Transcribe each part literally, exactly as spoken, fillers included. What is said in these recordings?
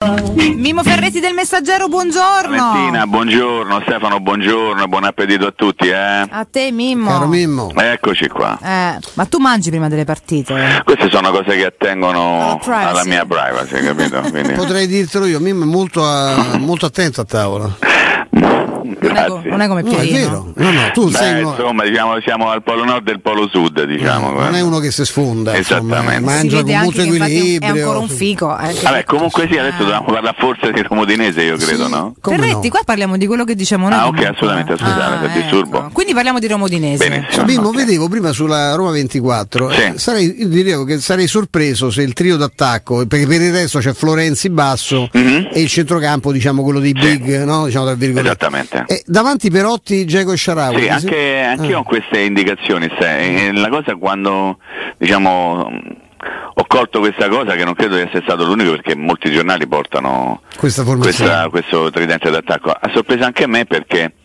Mimmo Ferretti del Messaggero, buongiorno. Valentina, buongiorno. Stefano, buongiorno. Buon appetito a tutti, eh. A te, Mimmo. Caro Mimmo. Eccoci qua. Eh, ma tu mangi prima delle partite? Queste sono cose che attengono alla, alla mia privacy, capito? Quindi... Potrei dirtelo io, Mimmo è molto, a, molto attento a tavola. Non è, co- non è come No, è Pierino. vero. No, no, tu Beh, sei uno, insomma, diciamo, siamo al polo nord e al polo sud, diciamo. no, non è uno che si sfonda, Esattamente. insomma, Si mangia vede con anche molto che infatti equilibrio. è ancora un fico. Eh, Vabbè, comunque sì, adesso dobbiamo parlare forse di Romodinese, io credo, Sì. no? Come Ferretti, no? qua parliamo di quello che diciamo noi. Ah, ok, comunque. assolutamente, scusate, se disturbo. ecco. Quindi parliamo di Romodinese. Benissimo. Mimmo, Ok. vedevo prima sulla Roma ventiquattro, Sì. eh, sarei, io dicevo che sarei sorpreso se il trio d'attacco, perché per il resto c'è Florenzi basso Mhm. e il centrocampo, diciamo quello dei big, no? Diciamo tra virgolette. Esattamente. E davanti Perotti, Dzeko e Shaarawy. Sì, anche anch'io Ah. ho queste indicazioni. Se, la cosa quando diciamo ho colto questa cosa, che non credo di essere stato l'unico, perché molti giornali portano Questa formazione. questa- questo tridente d'attacco, ha sorpreso anche me perché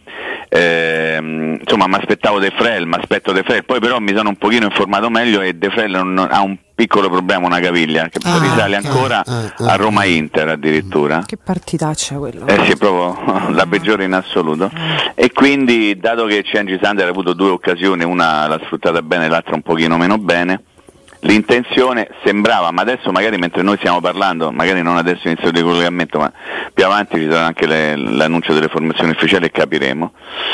ehm, insomma mi aspettavo De Frel, mi aspetto De Frel, poi però mi sono un pochino informato meglio e De Frel non- ha un piccolo problema, una caviglia che Ah, risale ah, ancora ah, ah, a Roma Inter addirittura. Che partitaccia quello. Eh sì, è proprio la peggiore in assoluto. E quindi, dato che Cengiz Under ha avuto due occasioni, una l'ha sfruttata bene, l'altra un pochino meno bene, l'intenzione sembrava, ma adesso magari mentre noi stiamo parlando, magari non adesso inizio di collegamento, ma più avanti ci sarà anche le, l'annuncio delle formazioni ufficiali e capiremo.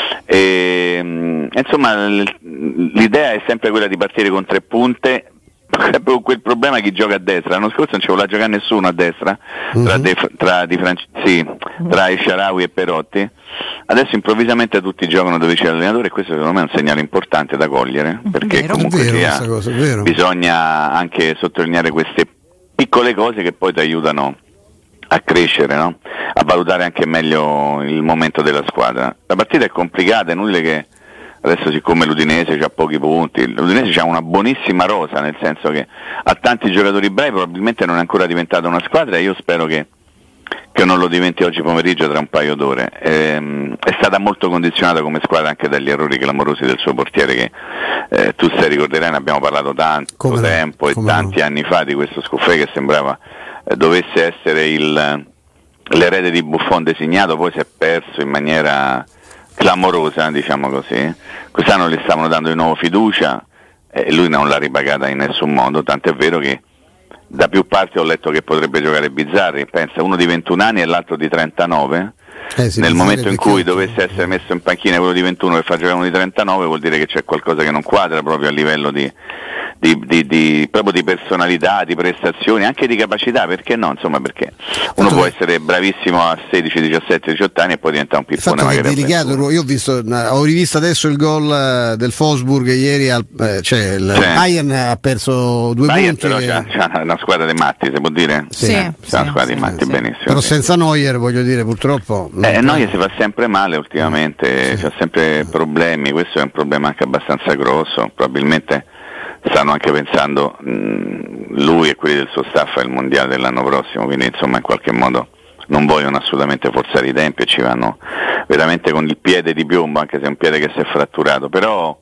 E, mh, insomma, l- l'idea è sempre quella di partire con tre punte. Proprio quel problema chi gioca a destra. L'anno scorso non ci voleva giocare nessuno a destra tra, De, tra, di Franci- sì, tra El Shaarawy e Perotti. Adesso improvvisamente tutti giocano dove c'è l'allenatore e questo secondo me è un segnale importante da cogliere, perché Vero. comunque È vero sia, questa cosa, è vero. bisogna anche sottolineare queste piccole cose che poi ti aiutano a crescere, no? A valutare anche meglio il momento della squadra. La partita è complicata, è inutile che adesso, siccome l'Udinese ha pochi punti, l'Udinese ha una buonissima rosa, nel senso che ha tanti giocatori bravi, probabilmente non è ancora diventata una squadra e io spero che, che non lo diventi oggi pomeriggio tra un paio d'ore. Ehm, è stata molto condizionata come squadra anche dagli errori clamorosi del suo portiere che eh, tu sai, ricorderai, ne abbiamo parlato tanto Come no, tempo e come tanti no. anni fa di questo Scoffè che sembrava eh, dovesse essere il, l'erede di Buffon designato, poi si è perso in maniera clamorosa, diciamo così. Quest'anno gli stavano dando di nuovo fiducia e lui non l'ha ripagata in nessun modo, tant'è vero che da più parti ho letto che potrebbe giocare Bizzarri, pensa, uno di ventuno anni e l'altro di trentanove. Eh sì, Nel Bizzarri momento è in cui vecchiotto. dovesse essere messo in panchina quello di ventuno per far giocare uno di trentanove, vuol dire che c'è qualcosa che non quadra proprio a livello di, di, di, di proprio di personalità, di prestazioni, anche di capacità, perché no? Insomma, perché uno può essere bravissimo a sedici, diciassette, diciotto anni e poi diventa un Il pippone fatto che è magari a delicato, ventuno. io ho visto, ho rivisto adesso il gol eh, del Wolfsburg ieri, al, eh, cioè il Sì. Bayern ha perso due Bayern punti. però che- c'ha, c'ha una squadra di matti, si può dire? Sì, Sì, C'ha sì, una squadra sì, di matti, sì. benissimo. Però sì. senza Neuer, voglio dire, purtroppo. Eh, non- Neuer si fa sempre male ultimamente, c'ha sempre problemi, questo è un problema anche abbastanza grosso, probabilmente stanno anche pensando mh, lui e quelli del suo staff al mondiale dell'anno prossimo, quindi insomma in qualche modo non vogliono assolutamente forzare i tempi e ci vanno veramente con il piede di piombo, anche se è un piede che si è fratturato, però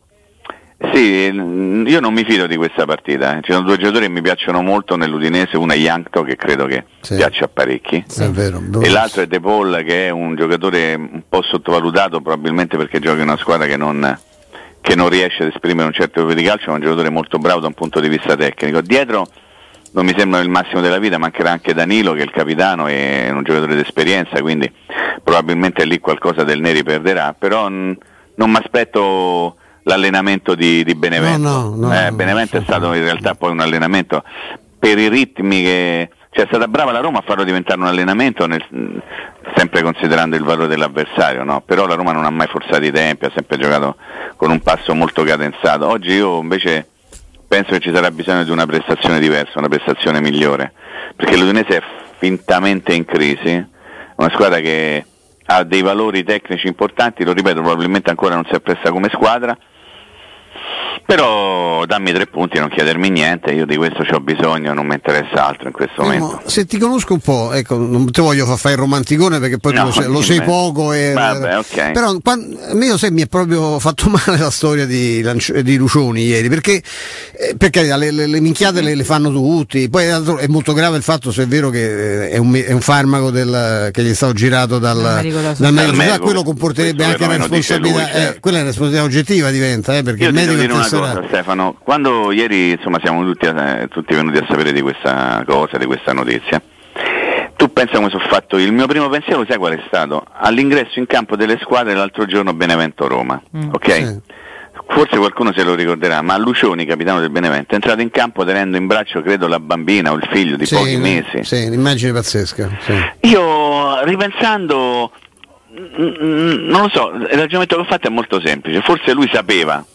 sì, mh, io non mi fido di questa partita, eh. Ci sono due giocatori che mi piacciono molto nell'Udinese, uno è Yankto che credo che Sì. piaccia a parecchi, È vero, e l'altro è De Paul che è un giocatore un po' sottovalutato probabilmente perché gioca in una squadra che non, che non riesce ad esprimere un certo tipo di calcio, ma è un giocatore molto bravo da un punto di vista tecnico. Dietro non mi sembra il massimo della vita, mancherà anche Danilo che è il capitano e è un giocatore d'esperienza, quindi probabilmente lì qualcosa del Neri perderà, però n- non mi aspetto l'allenamento di, di Benevento. No, no, no, eh, no, Benevento no, è stato in realtà poi un allenamento per i ritmi che, cioè è stata brava la Roma a farlo diventare un allenamento nel, sempre considerando il valore dell'avversario, no? Però la Roma non ha mai forzato i tempi, ha sempre giocato con un passo molto cadenzato. Oggi io invece penso che ci sarà bisogno di una prestazione diversa, una prestazione migliore, perché l'Udinese è fintamente in crisi, una squadra che ha dei valori tecnici importanti, lo ripeto, probabilmente ancora non si è presa come squadra, Però dammi tre punti, non chiedermi niente, io di questo ho bisogno, non mi interessa altro in questo no, momento. Se ti conosco un po', ecco, non ti voglio far fare il romanticone perché poi no, tu lo, lo sei poco e, vabbè, okay. Però quando, a me sai, mi è proprio fatto male la storia di, di Lucioni ieri, perché eh, perché le, le, le minchiate le, le fanno tutti, poi è molto grave il fatto, se è vero che è un, è un farmaco del, che gli è stato girato dal, dal, dal medico, medico, quello comporterebbe anche una responsabilità, lui, certo. eh, quella è una responsabilità oggettiva diventa, eh, perché io il medico devo dire una cosa, Stefano, quando ieri insomma siamo tutti, eh, tutti venuti a sapere di questa cosa, di questa notizia, tu pensa come sono fatto io? Il mio primo pensiero sai qual è stato? All'ingresso in campo delle squadre l'altro giorno Benevento-Roma, mm. ok? Sì. Forse qualcuno se lo ricorderà, ma Lucioni, capitano del Benevento, è entrato in campo tenendo in braccio credo la bambina o il figlio di sì, pochi mesi. Sì, un'immagine pazzesca. Sì. Io ripensando, non lo so, il ragionamento che ho fatto è molto semplice, forse lui sapeva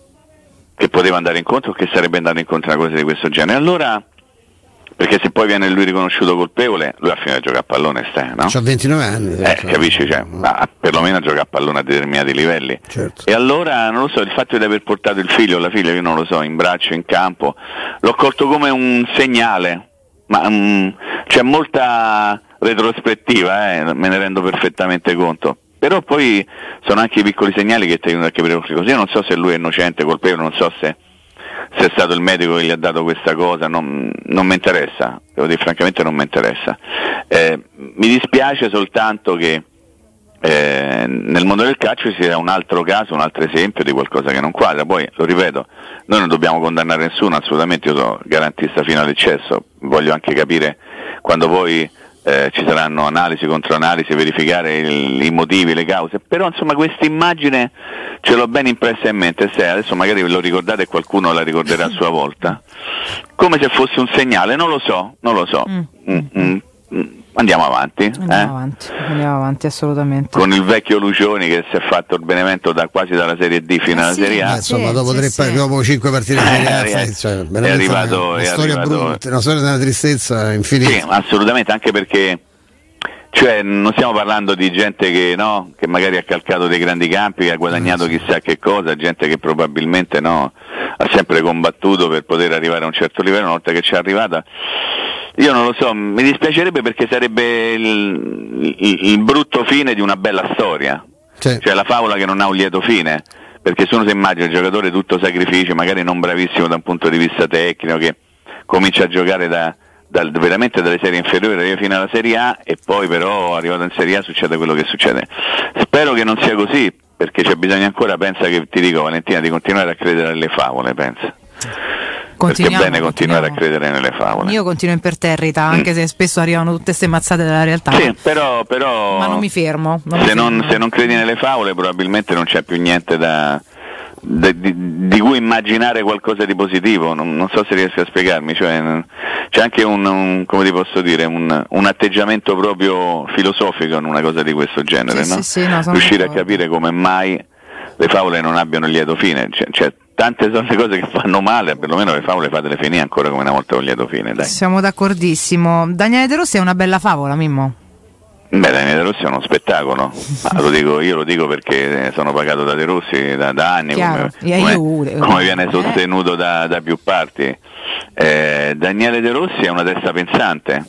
che poteva andare incontro o che sarebbe andato incontro a una cosa di questo genere, allora, perché se poi viene lui riconosciuto colpevole, lui ha finito a giocare a pallone, stai, no? C'ha ventinove anni. Eh, so. Capisci, cioè, ma perlomeno a giocare a pallone a determinati livelli. Certo. E allora, non lo so, il fatto di aver portato il figlio o la figlia, io non lo so, in braccio, in campo, l'ho colto come un segnale, ma um, c'è molta retrospettiva, eh, me ne rendo perfettamente conto. Però poi sono anche i piccoli segnali che ti aiutano a capire così. Io non so se lui è innocente, colpevole, non so se, se è stato il medico che gli ha dato questa cosa, non, non mi interessa, devo dire francamente non mi interessa. Eh, mi dispiace soltanto che eh, nel mondo del calcio ci sia un altro caso, un altro esempio di qualcosa che non quadra. Poi, lo ripeto, noi non dobbiamo condannare nessuno, assolutamente, io sono garantista fino all'eccesso, voglio anche capire quando poi Eh, ci saranno analisi contro analisi, verificare il, i motivi, le cause, però insomma questa immagine ce l'ho ben impressa in mente, se adesso magari ve lo ricordate e qualcuno la ricorderà a sua volta, come se fosse un segnale, non lo so, non lo so. Mm. Mm, mm, mm. Andiamo avanti, andiamo, eh? avanti andiamo avanti assolutamente con il vecchio Lucioni che si è fatto il Benevento da quasi dalla Serie D fino eh alla sì, Serie A, eh, insomma sì, dopo, sì, tre, sì. dopo cinque partite di Serie A, eh, fai, cioè, è arrivato, una, una è storia arrivato, brutta, una storia della tristezza infinita. Sì, assolutamente, anche perché cioè non stiamo parlando di gente che no, che magari ha calcato dei grandi campi, che ha guadagnato chissà che cosa, gente che probabilmente no, ha sempre combattuto per poter arrivare a un certo livello, una volta che ci è arrivata. Io non lo so, mi dispiacerebbe perché sarebbe il, il, il brutto fine di una bella storia, sì. Cioè la favola che non ha un lieto fine, perché se uno si immagina il giocatore tutto sacrificio, magari non bravissimo da un punto di vista tecnico, che comincia a giocare da Dal, veramente dalle serie inferiori arriva fino alla Serie A e poi però arrivato in Serie A succede quello che succede. Spero che non sia così, perché c'è bisogno ancora, pensa che ti dico Valentina, di continuare a credere alle favole, pensa. Perché è bene continuare a credere nelle favole. Io continuo imperterrita, anche mm. se spesso arrivano tutte queste mazzate della realtà. Sì, però, però ma non mi fermo. Non se, mi non, fermo. se non credi nelle favole probabilmente non c'è più niente da Di, di, di cui immaginare qualcosa di positivo, non, non so se riesco a spiegarmi, cioè, c'è anche un, un come ti posso dire, un, un atteggiamento proprio filosofico in una cosa di questo genere, sì, no? Sì, sì, no, riuscire d'accordo. a capire come mai le favole non abbiano lieto fine, cioè, cioè, tante sono le cose che fanno male, perlomeno le favole fatele finire ancora come una volta con lieto fine, dai. Siamo d'accordissimo. Daniele De Rossi è una bella favola, Mimmo? Beh, Daniele De Rossi è uno spettacolo, ma lo dico, io lo dico perché sono pagato da De Rossi da, da anni, come, come, come viene sostenuto da, da più parti. Eh, Daniele De Rossi è una testa pensante,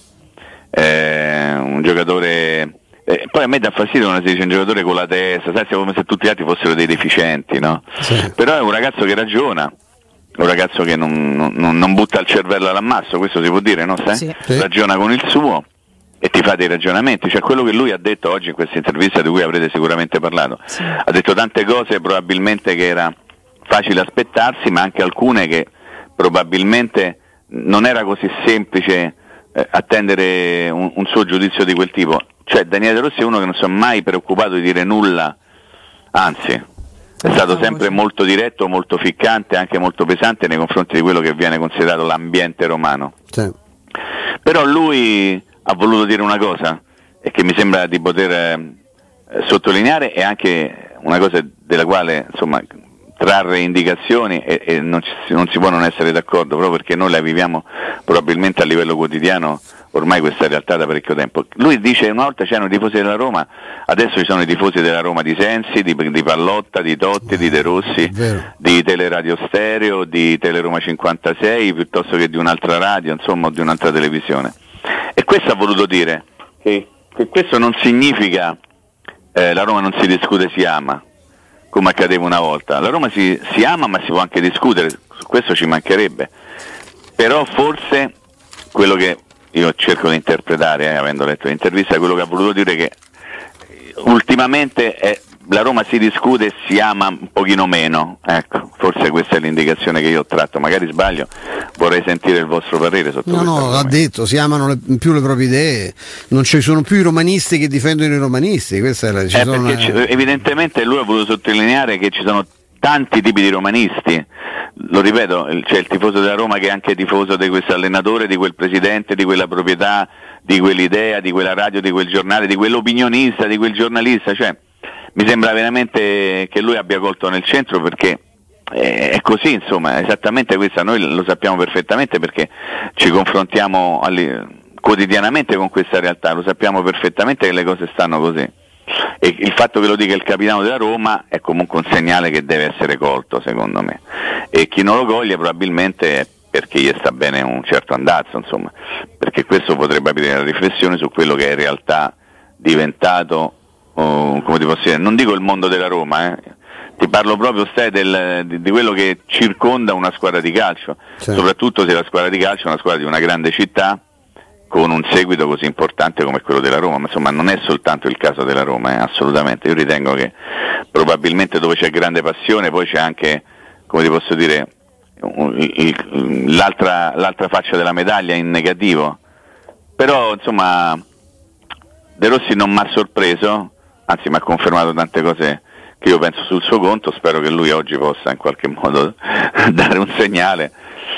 è un giocatore, eh, poi a me dà fastidio quando si dice un giocatore con la testa, sai, come se tutti gli altri fossero dei deficienti, no? Sì. Però è un ragazzo che ragiona, un ragazzo che non, non, non butta il cervello all'ammasso, questo si può dire, no? Sai? Sì. Ragiona con il suo e ti fa dei ragionamenti, cioè quello che lui ha detto oggi in questa intervista di cui avrete sicuramente parlato, sì. Ha detto tante cose probabilmente che era facile aspettarsi, ma anche alcune che probabilmente non era così semplice eh, attendere un, un suo giudizio di quel tipo. Cioè Daniele De Rossi è uno che non si è mai preoccupato di dire nulla, anzi è stato sempre molto diretto, molto ficcante, anche molto pesante nei confronti di quello che viene considerato l'ambiente romano. Sì. Però lui ha voluto dire una cosa e che mi sembra di poter eh, sottolineare, e anche una cosa della quale insomma trarre indicazioni e, e non, ci, non si può non essere d'accordo, proprio perché noi la viviamo probabilmente a livello quotidiano ormai questa realtà da parecchio tempo. Lui dice una volta c'erano i tifosi della Roma, adesso ci sono i tifosi della Roma di Sensi, di, di Pallotta, di Totti, di De Rossi, di Teleradio Stereo, di Teleroma cinquantasei, piuttosto che di un'altra radio, insomma, o di un'altra televisione. E questo ha voluto dire che, che questo non significa eh, la Roma non si discute, si ama, come accadeva una volta. La Roma si, si ama, ma si può anche discutere, su questo ci mancherebbe. Però forse quello che io cerco di interpretare, eh, avendo letto l'intervista, è quello che ha voluto dire che ultimamente è, la Roma si discute e si ama un pochino meno, ecco, forse questa è l'indicazione che io ho tratto, magari sbaglio, vorrei sentire il vostro parere sotto no no l'ha detto, si amano le, più le proprie idee, non ci sono più i romanisti che difendono i romanisti, questa è la ci eh, sono perché una... evidentemente lui ha voluto sottolineare che ci sono tanti tipi di romanisti, lo ripeto, c'è il tifoso della Roma che è anche tifoso di questo allenatore, di quel presidente, di quella proprietà, di quell'idea, di quella radio, di quel giornale, di quell'opinionista, di quel giornalista, cioè mi sembra veramente che lui abbia colto nel centro, perché è così, insomma, esattamente questa, noi lo sappiamo perfettamente perché ci confrontiamo alli, quotidianamente con questa realtà, lo sappiamo perfettamente che le cose stanno così. E il fatto che lo dica il capitano della Roma è comunque un segnale che deve essere colto, secondo me, e chi non lo coglie probabilmente è perché gli sta bene un certo andazzo, insomma, perché questo potrebbe aprire la riflessione su quello che è in realtà diventato, oh, come ti posso dire, non dico il mondo della Roma, eh, ti parlo proprio stai del, di, di quello che circonda una squadra di calcio, sì. Soprattutto se la squadra di calcio è una squadra di una grande città con un seguito così importante come quello della Roma, ma insomma non è soltanto il caso della Roma, eh, assolutamente. Io ritengo che probabilmente dove c'è grande passione poi c'è anche, come ti posso dire, il, il, l'altra, l'altra faccia della medaglia in negativo, però insomma De Rossi non mi ha sorpreso, anzi mi ha confermato tante cose che io penso sul suo conto, spero che lui oggi possa in qualche modo dare un segnale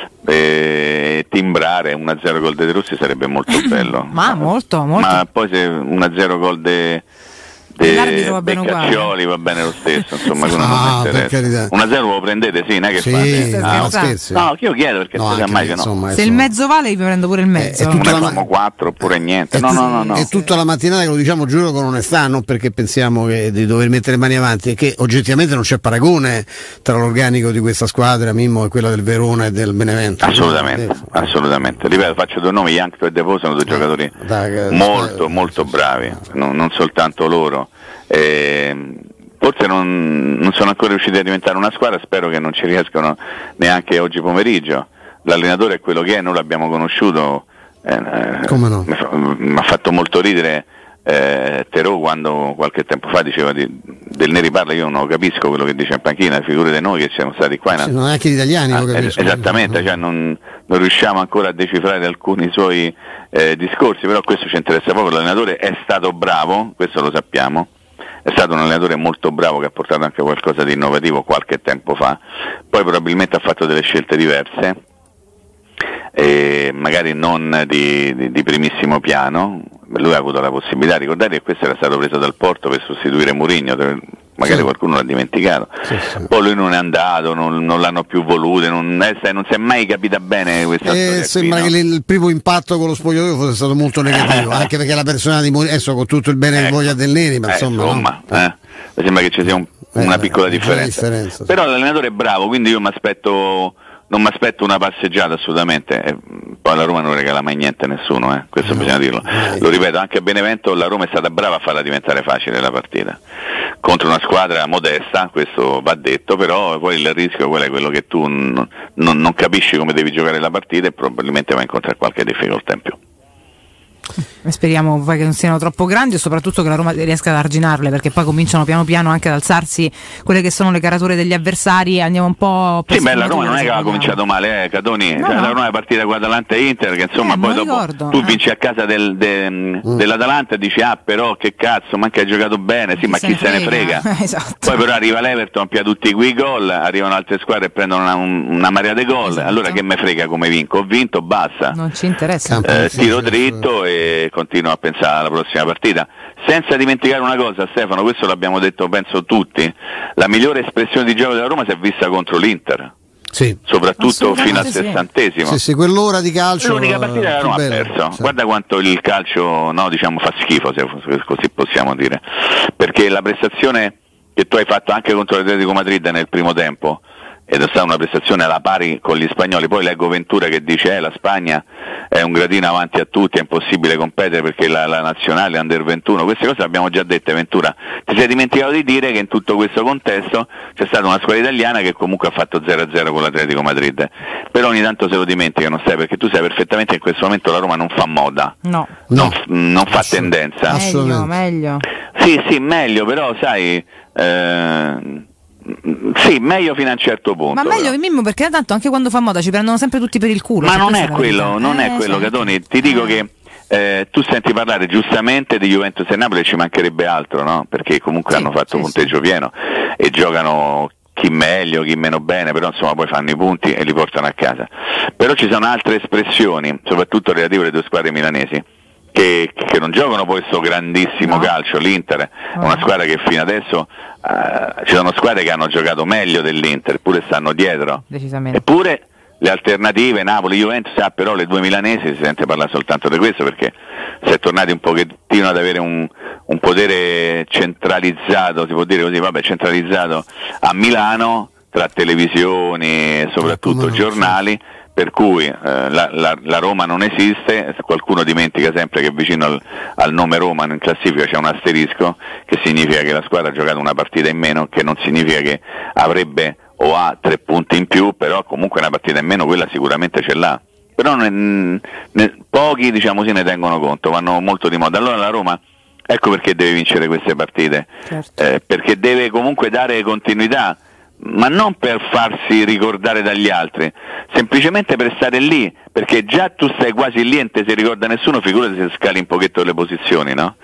e timbrare uno a zero gol De Rossi sarebbe molto bello. Ma molto, molto. Ma poi se uno a zero gol de De Beccaccioli va bene lo stesso, insomma, sì, no, uno a zero lo prendete, sì, non è che sì, fate. Ah, scherzi. No, che io chiedo perché no, se mai che no. Insomma, se il mezzo vale io prendo pure il mezzo. Non è come quattro oppure niente. No, no, no, no. È tutta la mattinata che lo diciamo, giuro, con onestà, non perché pensiamo che di dover mettere mani avanti, è che oggettivamente non c'è paragone tra l'organico di questa squadra, Mimmo, e quella del Verona e del Benevento. Assolutamente, no? assolutamente. Ripeto, faccio due nomi, Jankto e De Pò sono due giocatori dai, molto, molto bravi, non, non soltanto loro. Eh, forse non, non sono ancora riusciti a diventare una squadra, spero che non ci riescano neanche oggi pomeriggio. L'allenatore è quello che è, noi l'abbiamo conosciuto, eh, come no? mi ha fatto molto ridere eh, Terò quando qualche tempo fa diceva di, del Neri parla, io non capisco quello che dice in panchina, figure di noi che siamo stati qua in... sì, non è che gli italiani ah, lo capiscono. Esattamente, no. Cioè non, non riusciamo ancora a decifrare alcuni suoi eh, discorsi, però questo ci interessa proprio. L'allenatore è stato bravo, questo lo sappiamo, è stato un allenatore molto bravo che ha portato anche qualcosa di innovativo qualche tempo fa, poi probabilmente ha fatto delle scelte diverse, e magari non di, di, di primissimo piano. Lui ha avuto la possibilità, ricordate che questo era stato preso dal Porto per sostituire Mourinho, magari sì. Qualcuno l'ha dimenticato, sì, sì. Poi lui non è andato, non, non l'hanno più voluto, non, è, non si è mai capita bene questa eh, storia sembra qui, che no? il primo impatto con lo spogliatoio fosse stato molto negativo, anche perché la persona di Mourinho, adesso con tutto il bene che ecco. voglia del Neri, ma eh, insomma, insomma no? eh, mi sembra che ci sia un, una eh, piccola eh, differenza, differenza però l'allenatore è bravo, quindi io mi aspetto non mi aspetto una passeggiata assolutamente, e poi la Roma non regala mai niente a nessuno, eh? Questo no, bisogna dirlo, no. Lo ripeto, anche a Benevento la Roma è stata brava a farla diventare facile la partita, contro una squadra modesta, questo va detto, però poi il rischio quello è quello che tu non, non, non capisci come devi giocare la partita e probabilmente vai a incontrare qualche difficoltà in più. Speriamo poi che non siano troppo grandi e soprattutto che la Roma riesca ad arginarle, perché poi cominciano piano piano anche ad alzarsi quelle che sono le carature degli avversari e andiamo un po' per sì, beh, la Roma non è che aveva cominciato male, eh, Cadoni, no, cioè, no. La Roma è partita con Atalanta e Inter che insomma eh, poi dopo ricordo, tu eh. vinci a casa del, de, mm. dell'Atalanta e dici ah però che cazzo, ma che hai giocato bene, sì, chi ma chi se ne frega, frega. Esatto. Poi però arriva l'Everton, pia tutti quei gol, arrivano altre squadre e prendono una, una marea di gol, esatto. Allora che me frega come vinco, ho vinto, basta, non ci interessa, eh, tiro dritto e continuo a pensare alla prossima partita, senza dimenticare una cosa, Stefano, questo l'abbiamo detto penso tutti, la migliore espressione di gioco della Roma si è vista contro l'Inter. sì. soprattutto fino al sessantesimo. Sì, sì, quell'ora di calcio. L'unica partita che la Roma ha perso. Sì. Guarda quanto il calcio, no, diciamo, fa schifo, se così possiamo dire, perché la prestazione che tu hai fatto anche contro l'Atletico Madrid nel primo tempo, ed è stata una prestazione alla pari con gli spagnoli. Poi leggo Ventura che dice eh, la Spagna è un gradino avanti a tutti, è impossibile competere perché la, la nazionale under ventuno, queste cose le abbiamo già dette. Ventura, ti sei dimenticato di dire che in tutto questo contesto c'è stata una squadra italiana che comunque ha fatto zero a zero con l'Atletico Madrid, però ogni tanto se lo dimenticano, sai, perché tu sai perfettamente che in questo momento la Roma non fa moda, no, non, no. non fa tendenza, meglio, meglio. Sì, sì, meglio, però sai eh, sì, meglio fino a un certo punto. Ma meglio che Mimmo, perché tanto anche quando fa moda ci prendono sempre tutti per il culo. Ma non è quello, non eh, è quello, Catoni. Ti dico che eh, tu senti parlare giustamente di Juventus e Napoli, ci mancherebbe altro, no? Perché comunque sì, hanno fatto sì, punteggio sì. pieno e giocano chi meglio, chi meno bene, però insomma poi fanno i punti e li portano a casa. Però ci sono altre espressioni, soprattutto relative alle due squadre milanesi, Che, che non giocano poi questo grandissimo no. calcio. L'Inter è una squadra che fino adesso uh, ci sono squadre che hanno giocato meglio dell'Inter, eppure stanno dietro, eppure le alternative Napoli, Juventus, ah, però le due milanesi si sente parlare soltanto di questo, perché si è tornati un pochettino ad avere un, un potere centralizzato, si può dire così, vabbè, centralizzato a Milano tra televisioni e soprattutto giornali, per cui eh, la, la, la Roma non esiste. Qualcuno dimentica sempre che vicino al, al nome Roma in classifica c'è un asterisco, che significa che la squadra ha giocato una partita in meno, che non significa che avrebbe o ha tre punti in più, però comunque una partita in meno quella sicuramente ce l'ha, però ne, ne, pochi diciamo così ne tengono conto, vanno molto di moda. Allora la Roma, ecco perché deve vincere queste partite, certo. eh, perché deve comunque dare continuità, ma non per farsi ricordare dagli altri, semplicemente per stare lì, perché già tu stai quasi lì e non ti si ricorda nessuno, figurati se scali un pochetto le posizioni, no?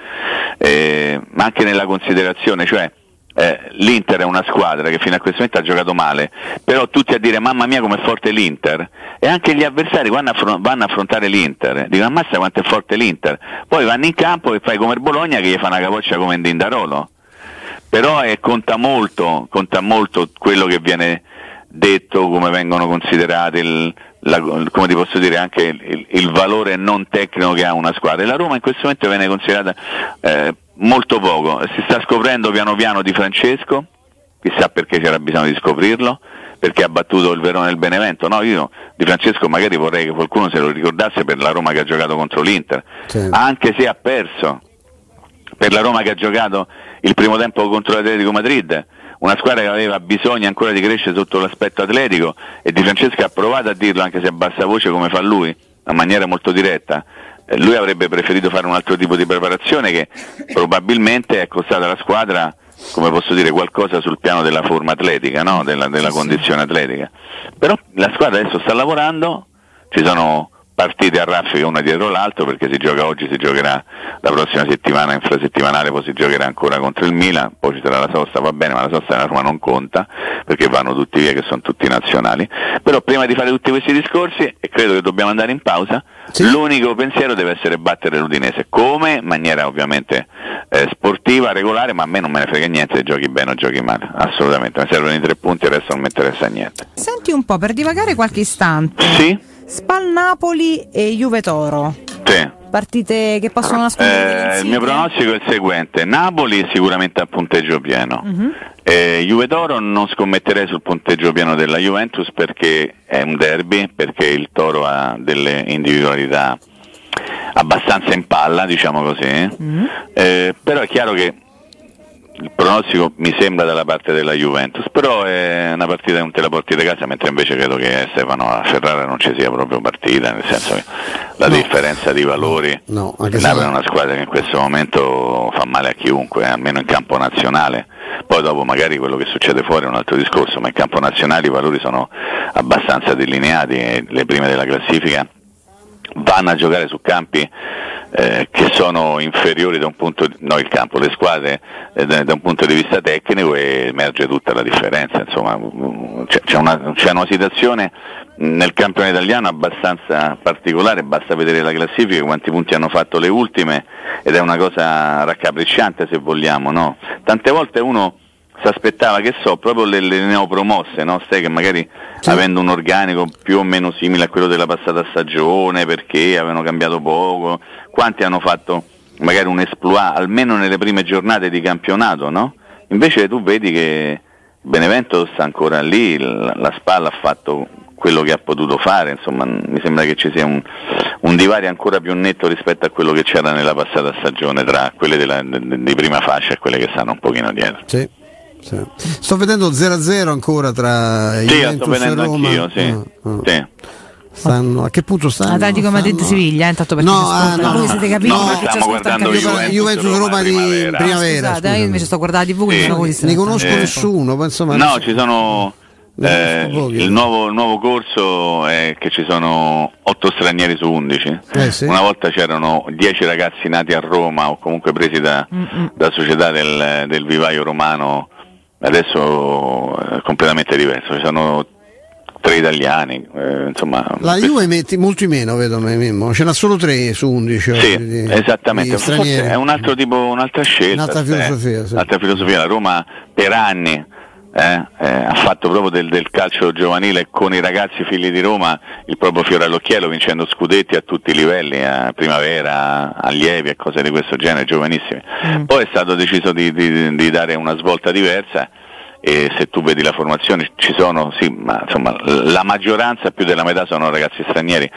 Eh, ma anche nella considerazione, cioè eh, l'Inter è una squadra che fino a questo momento ha giocato male, però tutti a dire mamma mia com'è forte l'Inter, e anche gli avversari vanno, affron- vanno a affrontare l'Inter, dicono ammazza quanto è forte l'Inter, poi vanno in campo e fai come il Bologna che gli fa una capoccia come in Dindarolo. Però eh, conta molto, conta molto quello che viene detto, come vengono considerati, il, la, come ti posso dire, anche il, il valore non tecnico che ha una squadra. E la Roma in questo momento viene considerata eh, molto poco. Si sta scoprendo piano piano Di Francesco, chissà perché c'era bisogno di scoprirlo, perché ha battuto il Verona nel Benevento. No, io Di Francesco magari vorrei che qualcuno se lo ricordasse per la Roma che ha giocato contro l'Inter, sì. Anche se ha perso, per la Roma che ha giocato il primo tempo contro l'Atletico Madrid, una squadra che aveva bisogno ancora di crescere sotto l'aspetto atletico, e Di Francesco ha provato a dirlo anche se a bassa voce come fa lui, in maniera molto diretta. Eh, lui avrebbe preferito fare un altro tipo di preparazione che probabilmente è costata alla squadra, come posso dire, qualcosa sul piano della forma atletica, no? della, della condizione atletica. Però la squadra adesso sta lavorando, ci sono partite a raffica una dietro l'altro, perché si gioca oggi, si giocherà la prossima settimana infrasettimanale, poi si giocherà ancora contro il Milan, poi ci sarà la sosta, va bene, ma la sosta della Roma non conta perché vanno tutti via, che sono tutti nazionali. Però prima di fare tutti questi discorsi, e credo che dobbiamo andare in pausa, sì. L'unico pensiero deve essere battere l'Udinese, come in maniera ovviamente eh, sportiva, regolare, ma a me non me ne frega niente se giochi bene o giochi male, assolutamente, mi servono i tre punti e il resto non mi interessa niente. Senti un po', per divagare qualche istante, sì? Spal Napoli e Juve Toro. Sì. Partite che possono nascondere. Eh, il mio pronostico è il seguente: Napoli sicuramente a punteggio pieno. Uh-huh. eh, Juve Toro non scommetterei sul punteggio pieno della Juventus, perché è un derby, perché il Toro ha delle individualità abbastanza in palla, diciamo così. Uh-huh. eh, però è chiaro che il pronostico mi sembra dalla parte della Juventus, però è una partita che non te la porti da casa, mentre invece credo che Stefano a Ferrara non ci sia proprio partita, nel senso che la no. differenza di valori, no, Napoli è una squadra che in questo momento fa male a chiunque, almeno in campo nazionale. Poi dopo magari quello che succede fuori è un altro discorso, ma in campo nazionale i valori sono abbastanza delineati e le prime della classifica vanno a giocare su campi eh, che sono inferiori da un punto di, no il campo, le squadre eh, da un punto di vista tecnico, e emerge tutta la differenza. Insomma c'è, c'è, una, c'è una situazione nel campione italiano abbastanza particolare, basta vedere la classifica, quanti punti hanno fatto le ultime, ed è una cosa raccapricciante se vogliamo, no? Tante volte uno si aspettava, che so, proprio le, le neopromosse, no? Stai che magari sì. avendo un organico più o meno simile a quello della passata stagione, perché avevano cambiato poco, quanti hanno fatto magari un exploit almeno nelle prime giornate di campionato, no? Invece tu vedi che Benevento sta ancora lì, la, la Spalla ha fatto quello che ha potuto fare, insomma mi sembra che ci sia un, un divario ancora più netto rispetto a quello che c'era nella passata stagione tra quelle della, de, di prima fascia e quelle che stanno un pochino dietro. Sì, sì. Sto vedendo zero a zero ancora tra sì, Juventus sto vedendo e Roma. Anch'io, sì. Uh, uh. sì. Stanno, a che punto stanno? Atletico Madrid-Siviglia, eh, intanto perché no, ah, no, voi siete capiti no, che stiamo guardando Juventus, Juventus Roma di primavera. primavera Scusate, io invece sto guardando la tivù, sì. non ne conosco eh. nessuno, insomma, no, ci sono eh, il, nuovo, il nuovo corso è che ci sono otto stranieri su undici. Eh, sì. Una volta c'erano dieci ragazzi nati a Roma o comunque presi da, da società del, del vivaio romano, adesso è completamente diverso, ci sono tre italiani, eh, insomma. La Juve metti molti meno, vedo Mimmo, ce n'ha solo tre su undici. Sì, di, esattamente, di forse è un altro tipo, un'altra scelta. Un'altra filosofia, eh, sì. Un'altra filosofia. La Roma per anni eh, eh, ha fatto proprio del, del calcio giovanile con i ragazzi figli di Roma il proprio fiore all'occhiello, vincendo scudetti a tutti i livelli, a primavera, allievi e cose di questo genere, giovanissimi. Mm. Poi è stato deciso di, di, di dare una svolta diversa. E se tu vedi la formazione ci sono, sì, ma insomma la maggioranza, più della metà, sono ragazzi stranieri,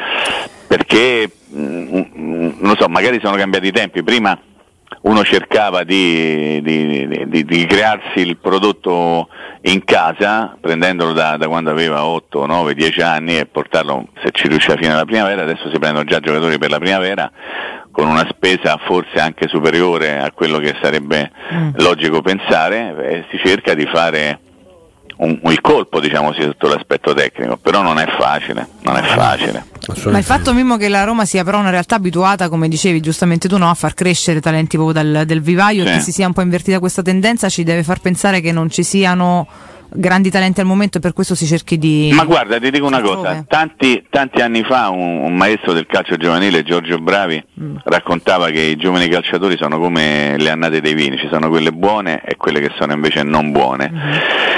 perché mh, non lo so, magari sono cambiati i tempi. Prima uno cercava di, di, di, di crearsi il prodotto in casa, prendendolo da, da quando aveva otto, nove, dieci anni e portarlo, se ci riusciva, fino alla primavera. Adesso si prendono già giocatori per la primavera con una spesa forse anche superiore a quello che sarebbe mm. logico pensare, e si cerca di fare un, il colpo, diciamo, sotto l'aspetto tecnico, però non è facile, non è facile. Ma il fatto Mimmo che la Roma sia però una realtà abituata, come dicevi giustamente tu, no, a far crescere talenti proprio dal, del vivaio, sì. e che si sia un po' invertita questa tendenza ci deve far pensare che non ci siano grandi talenti al momento, e per questo si cerchi di... Ma guarda, ti dico una cosa, tanti, tanti anni fa un, un maestro del calcio giovanile, Giorgio Bravi, mm. raccontava che i giovani calciatori sono come le annate dei vini, ci sono quelle buone e quelle che sono invece non buone. Mm.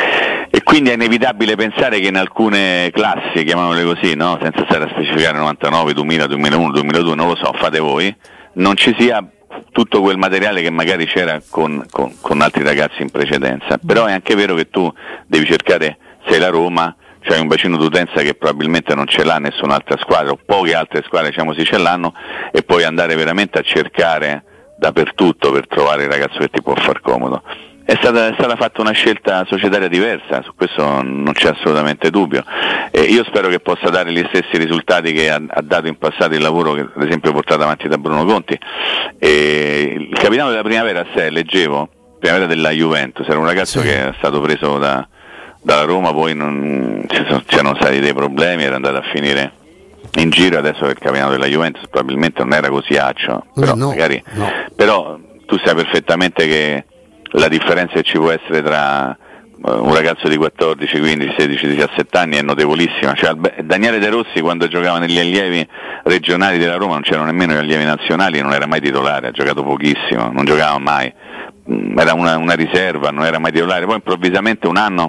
E quindi è inevitabile pensare che in alcune classi, chiamiamole così, no? Senza stare a specificare novantanove, duemila, duemilauno, duemiladue, non lo so, fate voi, non ci sia tutto quel materiale che magari c'era con, con, con altri ragazzi in precedenza. Però è anche vero che tu devi cercare, sei la Roma, c'hai un bacino d'utenza che probabilmente non ce l'ha nessun'altra squadra, o poche altre squadre, diciamo, sì, ce l'hanno, e puoi andare veramente a cercare dappertutto per trovare il ragazzo che ti può far comodo. È stata, è stata fatta una scelta societaria diversa, su questo non c'è assolutamente dubbio. E io spero che possa dare gli stessi risultati che ha, ha dato in passato il lavoro che ad esempio è portato avanti da Bruno Conti. E il capitano della primavera, se leggevo, primavera della Juventus, era un ragazzo sì. che è stato preso da, dalla Roma, poi non, c'erano stati dei problemi, era andato a finire in giro, adesso è il capitano della Juventus, probabilmente non era così accio, però, no, magari, no. però tu sai perfettamente che la differenza che ci può essere tra un ragazzo di quattordici, quindici, sedici, diciassette anni è notevolissima. Cioè, Daniele De Rossi, quando giocava negli allievi regionali della Roma, non c'erano nemmeno gli allievi nazionali, non era mai titolare, ha giocato pochissimo, non giocava mai, era una, una riserva, non era mai titolare. Poi improvvisamente un anno,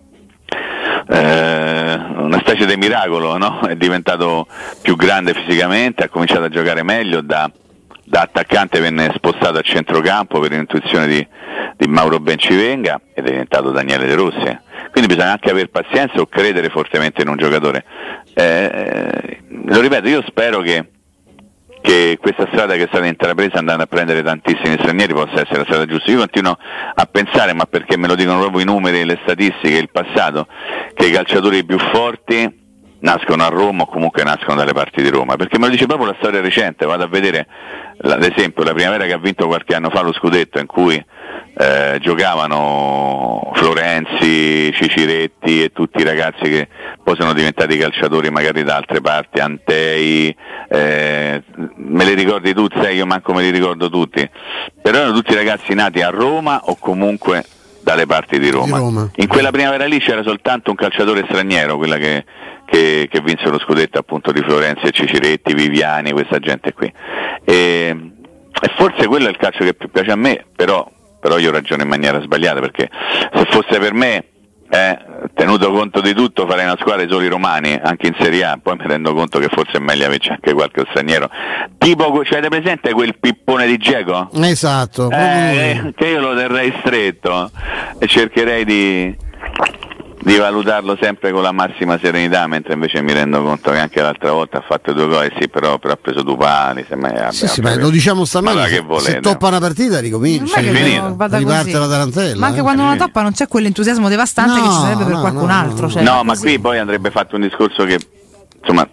eh, una specie di miracolo, no? È diventato più grande fisicamente, ha cominciato a giocare meglio, da da attaccante venne spostato a centrocampo per l'intuizione di, di Mauro Bencivenga ed è diventato Daniele De Rossi. Quindi bisogna anche avere pazienza o credere fortemente in un giocatore. Eh, lo ripeto, io spero che, che questa strada che è stata intrapresa andando a prendere tantissimi stranieri possa essere la strada giusta. Io continuo a pensare, ma perché me lo dicono proprio i numeri e le statistiche, il passato, che i calciatori più forti nascono a Roma o comunque nascono dalle parti di Roma, perché me lo dice proprio la storia recente. Vado a vedere ad esempio la primavera che ha vinto qualche anno fa lo scudetto, in cui eh, giocavano Florenzi, Ciciretti e tutti i ragazzi che poi sono diventati calciatori magari da altre parti, Antei, eh, me li ricordi tutti, sai, io manco me li ricordo tutti, però erano tutti ragazzi nati a Roma o comunque dalle parti di Roma. di Roma. In quella primavera lì c'era soltanto un calciatore straniero, quella che, che, che vinse lo scudetto, appunto, di Florenzi e Ciciretti, Viviani, questa gente qui. E, e forse quello è il calcio che più piace a me, però però io ragiono in maniera sbagliata, perché se fosse per me, eh, tenuto conto di tutto, farei una squadra di soli romani anche in Serie A, poi mi rendo conto che forse è meglio averci anche qualche straniero, tipo, cioè, avete presente quel pippone di Dzeko? Esatto, eh, che io lo terrei stretto e cercherei di di valutarlo sempre con la massima serenità, mentre invece mi rendo conto che anche l'altra volta ha fatto due gol, sì, però, però ha preso due pali, semmai, sì, sì, ma lo diciamo stamattina, se, se toppa una partita ricomincia, riparte la tarantella. Ma anche eh. quando una toppa non c'è quell'entusiasmo devastante no, che ci sarebbe per no, qualcun no, altro. Cioè, no, ma così. Qui poi andrebbe fatto un discorso che, insomma,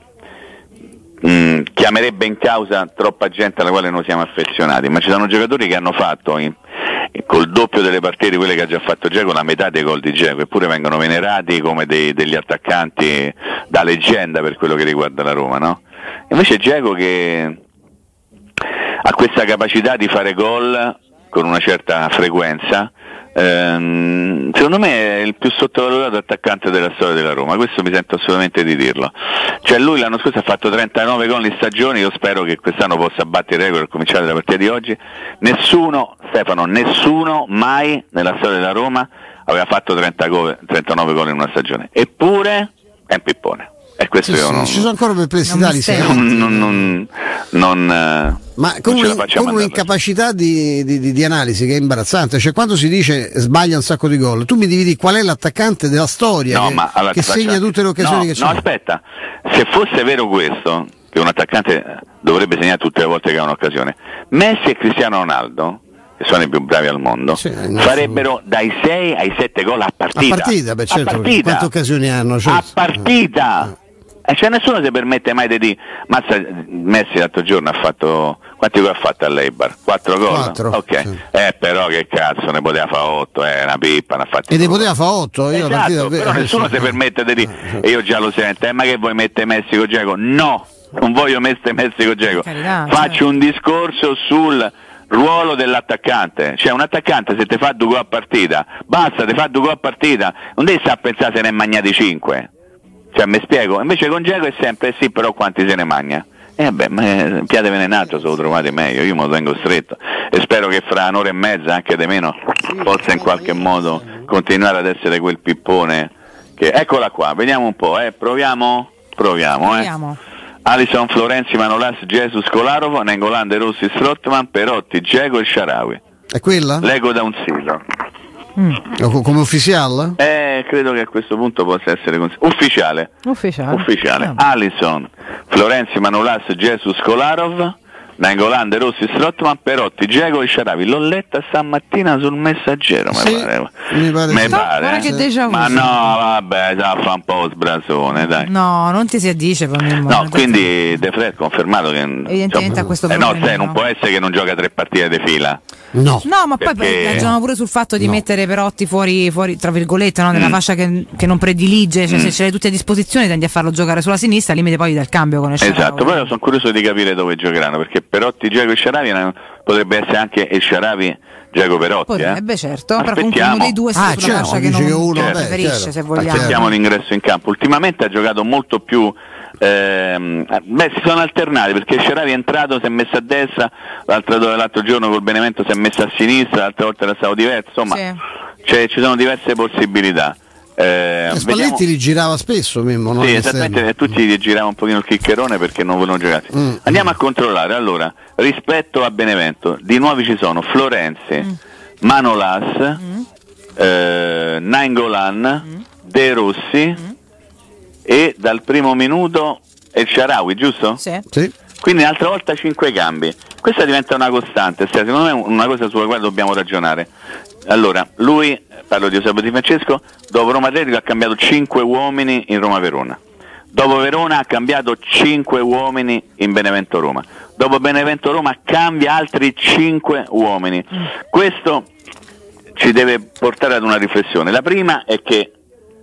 mh, chiamerebbe in causa troppa gente alla quale non siamo affezionati, ma ci sono giocatori che hanno fatto in, col doppio delle partite, quelle che ha già fatto Dzeko, la metà dei gol di Dzeko, eppure vengono venerati come dei, degli attaccanti da leggenda per quello che riguarda la Roma, no? Invece Dzeko, che ha questa capacità di fare gol con una certa frequenza, ehm, secondo me è il più sottovalutato attaccante della storia della Roma, questo mi sento assolutamente di dirlo. Cioè lui l'anno scorso ha fatto trentanove gol in stagione, io spero che quest'anno possa battere il record a cominciare dalla partita di oggi. Nessuno, Stefano, nessuno mai nella storia della Roma aveva fatto trenta gol, trentanove gol in una stagione, eppure è un pippone. E questo sì, io sì, non, ci sono ancora perplessità non, non, non, non, ma con, un, con un'incapacità di, di, di analisi che è imbarazzante, cioè quando si dice sbaglia un sacco di gol, tu mi devi dire qual è l'attaccante della storia no, che, ma allora, che segna tutte le occasioni no, che c'è. No, aspetta, se fosse vero questo, che un attaccante dovrebbe segnare tutte le volte che ha un'occasione, Messi e Cristiano Ronaldo, che sono i più bravi al mondo, sì, farebbero dai sei ai sette gol a partita. A partita, beh, certo, a partita. Quante occasioni hanno? Cioè, a partita! E cioè nessuno si permette mai di dire, mazza, Messi l'altro giorno ha fatto, quanti gol ha fatto all'Eibar? Quattro gol? Quattro, ok, sì. Eh però che cazzo, ne poteva fare otto, è eh, una pippa, ne ha fatti e ne poteva fare otto, io esatto, la partita però nessuno si permette di dire, e io già lo sento, eh, ma che vuoi mettere Messi con Dzeko? No, non voglio mettere Messi con Dzeko, faccio un discorso sul ruolo dell'attaccante, cioè un attaccante se ti fa due gol a partita, basta, ti fa due gol a partita, non devi stare a pensare se ne è magnati cinque. Cioè, mi spiego, invece con Dzeko è sempre sì, però quanti se ne magna? E eh vabbè, ma è piede venenato, se lo trovate meglio, io me lo tengo stretto e spero che fra un'ora e mezza, anche di meno, possa in qualche modo continuare ad essere quel pippone che... Eccola qua, vediamo un po', eh, proviamo? Proviamo, proviamo. eh. Alisson, Florenzi, Manolas, Jesus, Kolarov, Nainggolan, De Rossi, Strootman, Perotti, Dzeko e Shaarawy. È quella? Leggo da un sito. Mm. Come ufficiale? Eh, credo che a questo punto possa essere cons- ufficiale. Ufficiale. Ufficiale. Ah. Alisson, Florenzi, Manolas, Jesus, Kolarov, Nainggolan, De Rossi, Strootman, Perotti, Dzeko e Shaarawy. L'ho letta stamattina sul Messaggero, sì, mi pare. Mi pare, mi sì. pare. No, che déjà vu. Ma no, vabbè, sa fa un po' sbrasone, dai. No, non ti si addice per me. No, quindi De Vrij ha confermato che evidentemente insomma, a questo eh punto. no, sai, non può essere che non gioca tre partite di fila. No. No, ma perché... poi ragionano pure sul fatto di no. mettere Perotti fuori, fuori tra virgolette, no? nella mm. fascia che, che non predilige, cioè mm. se ce l'hai tutti a disposizione tendi a farlo giocare sulla sinistra, al limite poi dal cambio con il Shaarawy. Esatto, poi sono curioso di capire dove giocheranno, perché Perotti, Dzeko e Shaarawy potrebbe essere anche il Shaarawy, Dzeko, Perotti. Potrebbe, eh? certo, però comunque uno dei due sta ah, sulla certo, fascia che non uno, certo. beh, preferisce, certo. se vogliamo. Aspettiamo l'ingresso in campo. Ultimamente ha giocato molto più ehm, beh, si sono alternati, perché Shaarawy è entrato, si è messo a destra, l'altro, l'altro giorno col Benevento si è messo a sinistra, l'altra volta era stato diverso, insomma sì. cioè, ci sono diverse possibilità. Eh, Spalletti vediamo... li girava spesso Mimmo, no? Sì, esattamente, e tutti gli giravano un pochino il chiccherone perché non volevano giocare. Mm. Andiamo a controllare, allora, rispetto a Benevento, di nuovi ci sono Florenzi, mm. Manolas, mm. eh, Nainggolan, mm. De Rossi mm. e dal primo minuto El Shaarawy, giusto? Sì. Sì. Quindi un'altra volta cinque cambi. Questa diventa una costante, secondo me è una cosa sulla quale dobbiamo ragionare. Allora, lui, parlo di Eusebio Di Francesco, dopo Roma Atletico ha cambiato cinque uomini in Roma Verona. Dopo Verona ha cambiato cinque uomini in Benevento Roma. Dopo Benevento Roma cambia altri cinque uomini. Mm. Questo ci deve portare ad una riflessione. La prima è che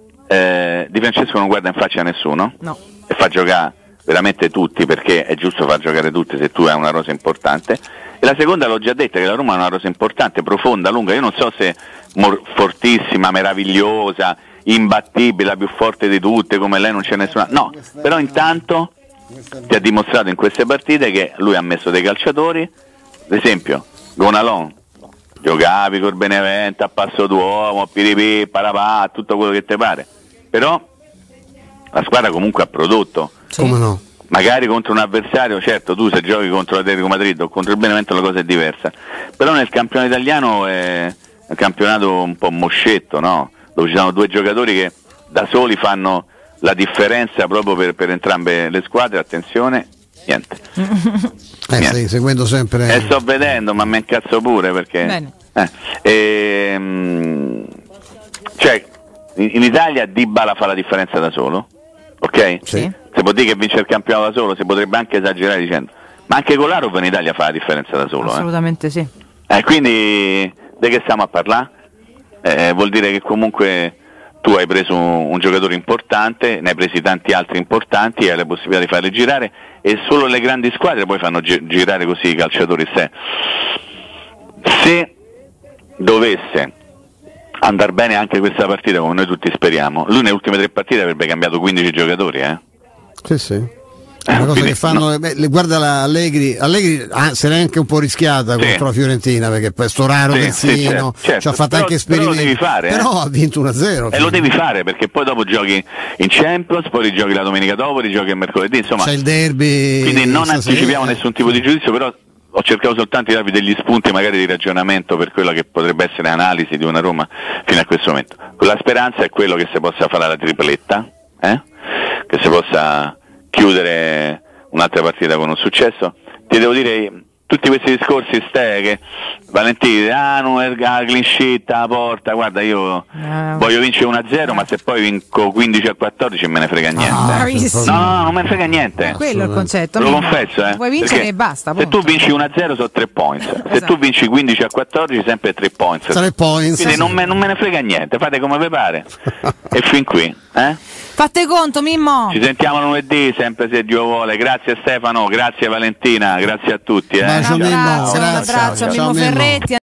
eh, Di Francesco non guarda in faccia a nessuno, no. e fa giocare veramente tutti, perché è giusto far giocare tutti se tu hai una rosa importante. E la seconda l'ho già detta, che la Roma ha una rosa importante, profonda, lunga, io non so se mor- fortissima, meravigliosa, imbattibile, la più forte di tutte, come lei non c'è nessuna, no, però intanto ti ha dimostrato in queste partite che lui ha messo dei calciatori, ad esempio Gonalon, giocavi col Benevento a passo d'uomo, piripì, parapà, tutto quello che ti pare, però la squadra comunque ha prodotto. Sì. Come no? Magari contro un avversario, certo, tu se giochi contro l'Atletico Madrid o contro il Benevento la cosa è diversa, però nel campionato italiano è un campionato un po' moscetto, no? Dove ci sono due giocatori che da soli fanno la differenza proprio per, per entrambe le squadre. Attenzione, niente. Eh, niente. Stai seguendo sempre. E sto vedendo, ma mi incazzo pure perché. Bene. Eh, ehm, cioè, in, in Italia Dybala fa la differenza da solo, ok? Sì. Si può dire che vince il campionato da solo, si potrebbe anche esagerare dicendo, ma anche Kolarov in Italia fa la differenza da solo. Assolutamente eh. sì. Eh, quindi di che stiamo a parlare? Eh, vuol dire che comunque tu hai preso un, un giocatore importante, ne hai presi tanti altri importanti e hai la possibilità di farli girare, e solo le grandi squadre poi fanno gi- girare così i calciatori. Se, se dovesse andare bene anche questa partita, come noi tutti speriamo, lui nelle ultime tre partite avrebbe cambiato quindici giocatori, eh? Sì, sì. È una cosa che fanno, no. Beh, guarda la Allegri, Allegri ah, se n'è anche un po' rischiata sì. contro la Fiorentina, perché poi sto raro sì, terzino, sì, certo, certo. ci ha fatto però, anche esperimenti, però lo devi fare, però eh. ha vinto uno a zero. E lo devi fare perché poi dopo giochi in Champions, poi rigiochi la domenica dopo, rigiochi il mercoledì, insomma. C'è il derby. Quindi non stasera. anticipiamo nessun tipo di giudizio, però ho cercato soltanto di darvi degli spunti magari di ragionamento per quella che potrebbe essere analisi di una Roma fino a questo momento. La speranza è quello che si possa fare la tripletta, eh? Che si possa chiudere un'altra partita con un successo. Ti devo dire, tutti questi discorsi ste che Valentini, ah non è la clean sheet alla porta, guarda io eh, voglio vincere uno a zero, eh. ma se poi vinco quindici a quattordici me ne frega niente. Ah, no, no, no, non me ne frega niente. Quello è il concetto. Lo confesso, eh. Vuoi vincere e basta. Se tu vinci uno a zero sono tre points, esatto. Se tu vinci quindici a quattordici sempre tre points. tre points. Quindi non me, non me ne frega niente, fate come vi pare. E fin qui, eh? Fate conto, Mimmo. Ci sentiamo lunedì, sempre se Dio vuole. Grazie Stefano, grazie Valentina, grazie a tutti. Eh? Bacio, un abbraccio, Mimmo, un abbraccio a Mimmo Ferretti.